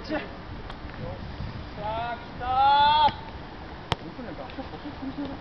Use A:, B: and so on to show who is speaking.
A: しゃ。よっしゃー、来たー。僕なんか足細すぎてる。